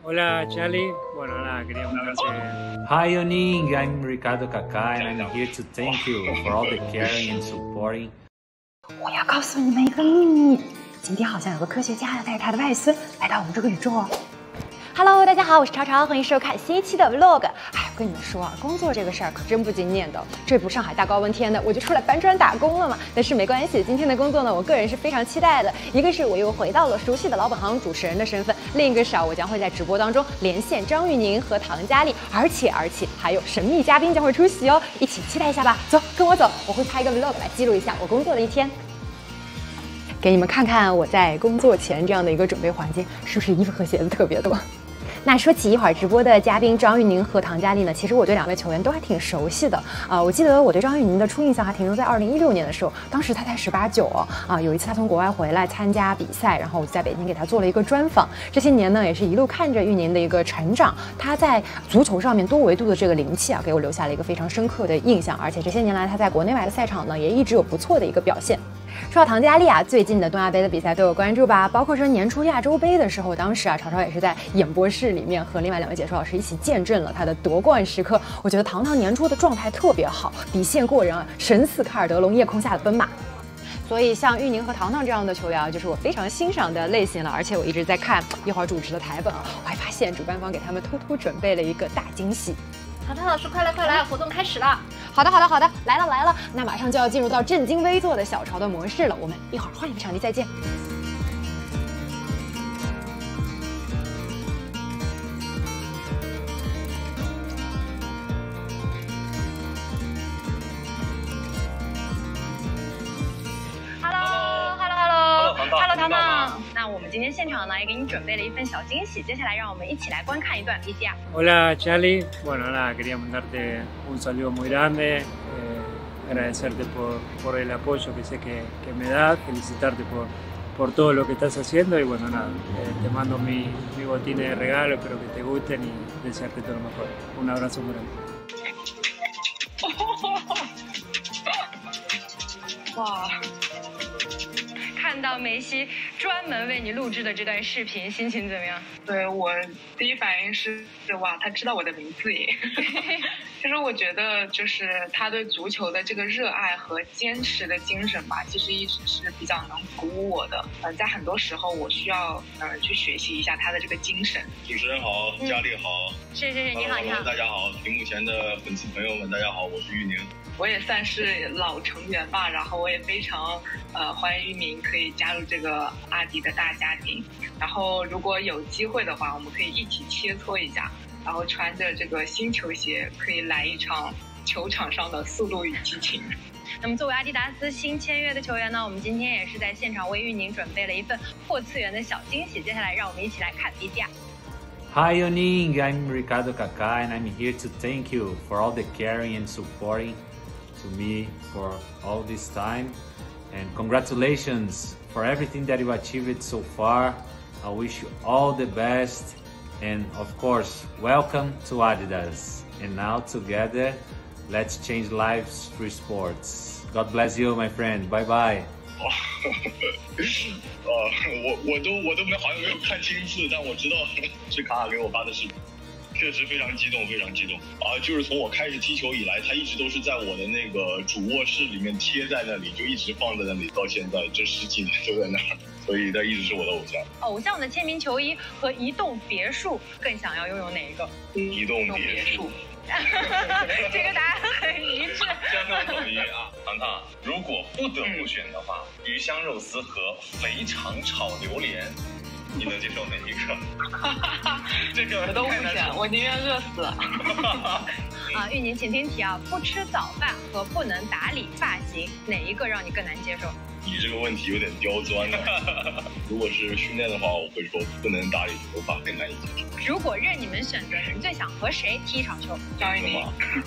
Hola, Charlie. Bueno, nada, quería contarte. Hi, Yoning. I'm Ricardo Kaká, and I'm here to thank you for all the caring and supporting. 我要告诉你们一个秘密，今天好像有个科学家要带着他的外孙来到我们这个宇宙哦。Hello， 大家好，我是超超，欢迎收看新一期的 Vlog。哎，我跟你们说啊，工作这个事儿可真不经念叨。这不上海大高温天的，我就出来搬砖打工了嘛。但是没关系，今天的工作呢，我个人是非常期待的。一个是我又回到了熟悉的老本行主持人的身份，另一个是我将会在直播当中连线张玉宁和唐佳丽，而且还有神秘嘉宾将会出席哦，一起期待一下吧。走，跟我走，我会拍一个 Vlog 来记录一下我工作的一天。给你们看看我在工作前这样的一个准备环境，是不是衣服和鞋子特别多？那说起一会儿直播的嘉宾张玉宁和唐佳丽呢，其实我对两位球员都还挺熟悉的我记得我对张玉宁的初印象还停留在2016年的时候，当时他才18、19哦有一次他从国外回来参加比赛，然后我就在北京给他做了一个专访。这些年呢，也是一路看着玉宁的一个成长，他在足球上面多维度的这个灵气给我留下了一个非常深刻的印象，而且这些年来他在国内外的赛场呢，也一直有不错的一个表现。说到唐佳丽最近的东亚杯的比赛都有关注吧？包括说年初亚洲杯的时候，当时超超也是在演播室里面和另外2位解说老师一起见证了她的夺冠时刻。我觉得唐唐年初的状态特别好，底线过人神似卡尔德隆夜空下的奔马。所以像玉宁和唐唐这样的球员就是我非常欣赏的类型了。而且我一直在看一会儿主持的台本我还发现主办方给他们偷偷准备了一个大惊喜。 唐唐老师，快来，活动开始了！ 好的，来了，那马上就要进入到正襟危坐的小潮的模式了，我们一会儿换一个场地再见。 Hello， 唐唐。那我们今天现场呢也给你准备了一份小惊喜，接下来让我们一起来观看一段 VCR。 Hola, Charlie. Bueno, nada, quería mandarte un saludo muy grande, agradecerte por el apoyo que sé que me das, felicitarte por todo lo que estás haciendo y bueno, nada, te mando mi botín de regalo, espero que te gusten y desearte todo lo mejor. Un abrazo muy grande. 哇！看到梅西专门为你录制的这段视频，心情怎么样？ 对，我第一反应是哇，他知道我的名字耶。其实我觉得就是他对足球的这个热爱和坚持的精神吧，其实一直是比较能鼓舞我的。在很多时候我需要去学习一下他的这个精神。 主持人好，佳丽好， 是，你好， 大家好，屏幕前的粉丝朋友们，大家好，我是玉宁。 我也算是老成员吧，然后我也非常欢迎玉宁可以加入这个阿迪的大家庭。然后如果有机会的话，我们可以一起切磋一下，然后穿着这个新球鞋，可以来一场球场上的速度与激情。 那么作为阿迪达斯新签约的球员呢，我们今天也是在现场为玉宁准备了一份破次元的小惊喜。接下来让我们一起来看 VCR。 Hi, Yoning. I'm Ricardo Kaká, and I'm here to thank you for all the caring and supporting to me for all this time. And congratulations for everything that you achieved so far. I wish you all the best. And of course, welcome to Adidas. And now together, let's change lives through sports. God bless you, my friend. Bye bye. 我都好像没有看清字，但我知道是卡卡给我发的视频，确实非常激动就是从我开始踢球以来，他一直都是在我的那个主卧室里面贴在那里，就一直放在那里，到现在这10几年都在那儿，所以他一直是我的偶像。 偶像的签名球衣和移动别墅，更想要拥有哪一个？ 移动别墅。 这个答案很一致， 相当统一啊！糖糖，如果不得不选的话，鱼香肉丝和肥肠炒榴莲，你能接受哪一个？这个我都不选，我宁愿饿死。 玉宁，请听题不吃早饭和不能打理发型，哪一个让你更难接受？ 你这个问题有点刁钻了。如果是训练的话，我会说不能打理头发更难以接受。 如果任你们选择，你最想和谁踢一场球？ 张玉宁。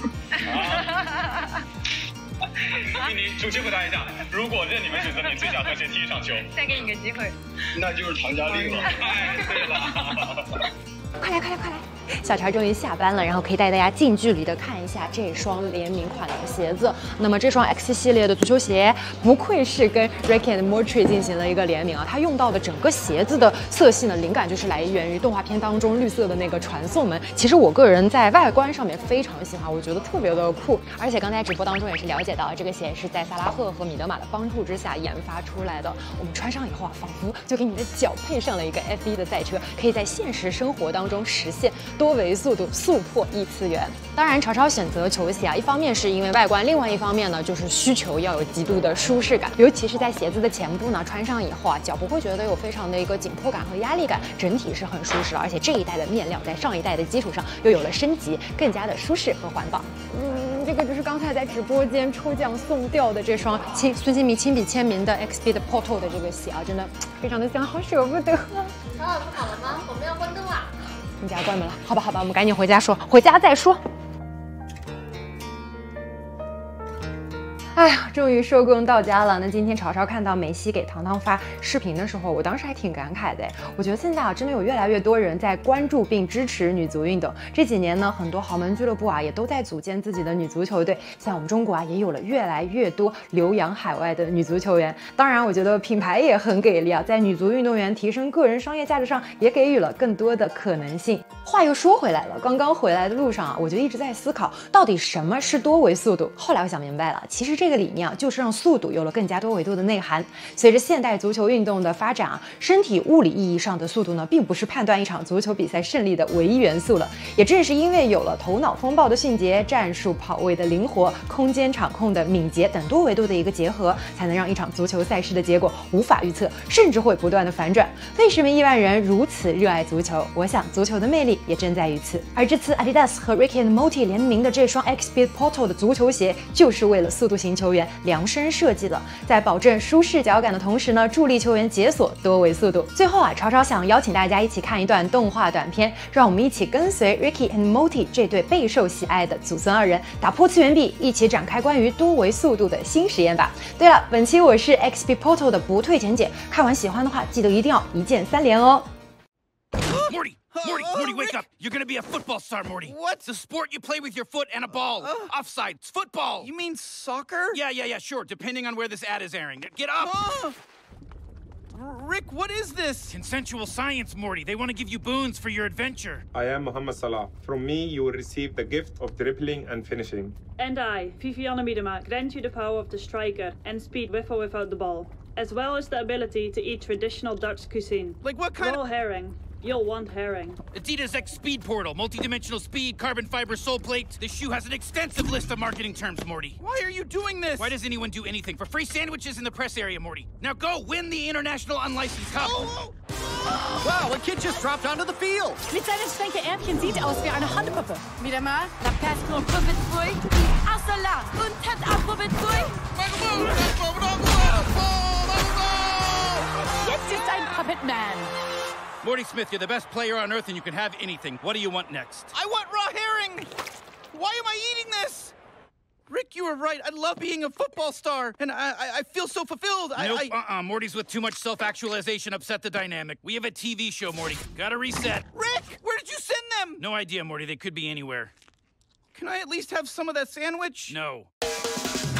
玉宁，主持回答一下，如果任你们选择，你最想和谁踢一场球？ 再给你个机会。 那就是唐佳丽了。哎，对了。 快来！小潮终于下班了，然后可以带大家近距离的看一下这双联名款的鞋子。那么这双 X 系列的足球鞋，不愧是跟 Rick and Morty 进行了一个联名啊，它用到的整个鞋子的色系呢，灵感就是来源于动画片当中绿色的那个传送门。其实我个人在外观上面非常喜欢，我觉得特别的酷。而且刚才直播当中也是了解到，这个鞋是在萨拉赫和米德玛的帮助之下研发出来的。我们穿上以后啊，仿佛就给你的脚配上了一个 F1 的赛车，可以在现实生活当中实现多维速度速破异次元。当然，潮潮选择球鞋啊，一方面是因为外观，另外一方面呢，就是需求要有极度的舒适感，尤其是在鞋子的前部呢，穿上以后啊，脚不会觉得有非常的一个紧迫感和压力感，整体是很舒适的。而且这一代的面料在上一代的基础上又有了升级，更加的舒适和环保。这个就是刚才在直播间抽奖送掉的这双孙兴民亲笔签名的 XP 的 Porto 的这个鞋啊，真的非常的香，好舍不得。 小老师好了吗？我们要关灯了。 你家关门了？好吧，好吧，我们赶紧回家说，回家再说。哎呀，终于收工到家了。那今天潮潮看到梅西给糖糖发视频的时候，我当时还挺感慨的。我觉得现在啊，真的有越来越多人在关注并支持女足运动。这几年呢，很多豪门俱乐部啊，也都在组建自己的女足球队。像我们中国啊，也有了越来越多留洋海外的女足球员。当然，我觉得品牌也很给力啊，在女足运动员提升个人商业价值上，也给予了更多的可能性。话又说回来了，刚刚回来的路上啊，我就一直在思考，到底什么是多维速度？后来我想明白了，其实这个理念啊，就是让速度有了更加多维度的内涵。随着现代足球运动的发展啊，身体物理意义上的速度呢，并不是判断一场足球比赛胜利的唯一元素了。也正是因为有了头脑风暴的迅捷、战术跑位的灵活、空间场控的敏捷等多维度的一个结合，才能让一场足球赛事的结果无法预测，甚至会不断的反转。为什么亿万人如此热爱足球？我想足球的魅力也正在于此。而这次 Adidas 和 Rick and Morty 联名的这双 X-Speed Porto 的足球鞋，就是为了速度型球员量身设计的，在保证舒适脚感的同时呢，助力球员解锁多维速度。最后啊，潮潮想邀请大家一起看一段动画短片，让我们一起跟随 Ricky and Morty 这对备受喜爱的祖孙二人，打破次元壁，一起展开关于多维速度的新实验吧。对了，本期我是 X-Speed Porto 的不退钱姐，看完喜欢的话，记得一定要一键3连哦。 Morty, wake up! You're gonna be a football star, Morty. What? It's a sport you play with your foot and a ball. Offside. It's football. You mean soccer? Yeah, sure. Depending on where this ad is airing. Get up! Rick, what is this? Consensual science, Morty. They want to give you boons for your adventure. I am Mohamed Salah. From me, you will receive the gift of dribbling and finishing. And I, Vivianne Miedema, grant you the power of the striker and speed with or without the ball, as well as the ability to eat traditional Dutch cuisine. Like what kind Raw of... herring. You'll want herring. Adidas X Speed Portal, multi-dimensional speed, carbon fiber sole plate. This shoe has an extensive list of marketing terms, Morty. Why are you doing this? Why does anyone do anything for free sandwiches in the press area, Morty? Now go win the International Unlicensed Cup. Wow, a kid just dropped onto the field. Mit seinen schwenke Ärmchen sieht aus wie eine Handpuppe. Miedema, la passe qu'on peut trouver. À cela, une tête à trouver. Jetzt ist ein Puppet Man. Morty Smith, you're the best player on earth and you can have anything. What do you want next? I want raw herring. Why am I eating this? Rick, you were right. I love being a football star, and I feel so fulfilled. Nope, Morty's with too much self-actualization upset the dynamic. We have a TV show, Morty. Gotta reset. Rick, where did you send them? No idea, Morty. They could be anywhere. Can I at least have some of that sandwich? No.